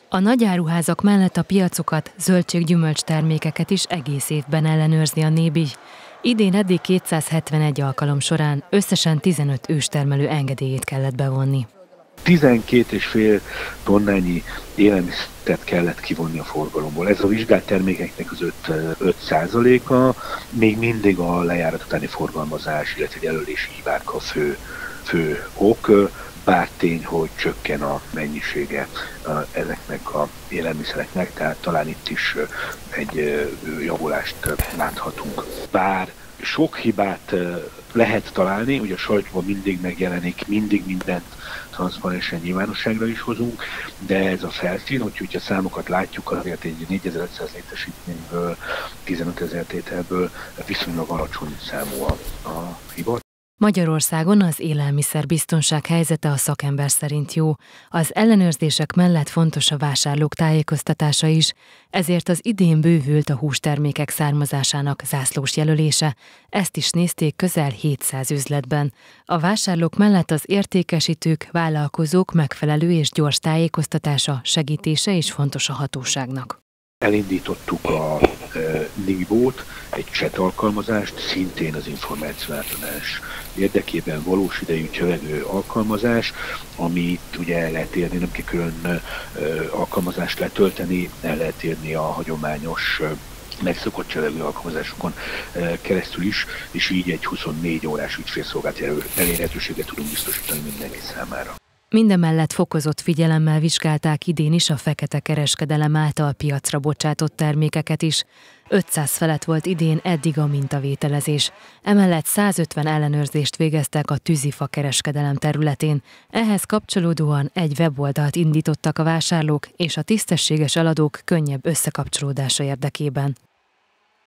A nagyáruházak mellett a piacokat, zöldség-gyümölcs termékeket is egész évben ellenőrzi a NÉBI. Idén eddig 271 alkalom során összesen 15 őstermelő engedélyét kellett bevonni. 12,5 tonnányi élelmiszert kellett kivonni a forgalomból. Ez a vizsgált termékeknek az 5%-a, még mindig a lejárat utáni forgalmazás, illetve jelölési hibák a fő ok, bár tény, hogy csökken a mennyisége ezeknek az élelmiszereknek, tehát talán itt is egy javulást láthatunk. Bár sok hibát lehet találni, ugye a sajtóban mindig megjelenik, mindig mindent transzparensen nyilvánosságra is hozunk, de ez a felszín, hogyha a számokat látjuk, azért egy 4500 létesítményből, 15 000 tételből viszonylag alacsony számú a hiba. Magyarországon az élelmiszerbiztonság helyzete a szakember szerint jó. Az ellenőrzések mellett fontos a vásárlók tájékoztatása is, ezért az idén bővült a hústermékek származásának zászlós jelölése. Ezt is nézték közel 700 üzletben. A vásárlók mellett az értékesítők, vállalkozók megfelelő és gyors tájékoztatása, segítése is fontos a hatóságnak. Elindítottuk a NIBO-t, egy chat alkalmazást, szintén az információátadás érdekében valós idejű csevegő alkalmazás, amit ugye el lehet érni, nem kell külön alkalmazást letölteni, el lehet érni a hagyományos megszokott csevegő alkalmazásokon keresztül is, és így egy 24 órás ügyfélszolgált elérhetőséget tudunk biztosítani mindenki számára. Mindemellett fokozott figyelemmel vizsgálták idén is a fekete kereskedelem által piacra bocsátott termékeket is. 500 felett volt idén eddig a mintavételezés. Emellett 150 ellenőrzést végeztek a tűzifa kereskedelem területén. Ehhez kapcsolódóan egy weboldalt indítottak a vásárlók és a tisztességes eladók könnyebb összekapcsolódása érdekében.